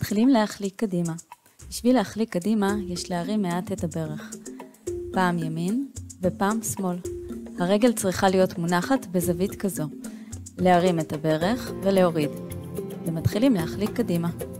מתחילים להחליק קדימה. בשביל להחליק קדימה יש להרים מעט את הברך. פעם ימין ופעם שמאל. הרגל צריכה להיות מונחת בזווית כזו. להרים את הברך ולהוריד. ומתחילים להחליק קדימה.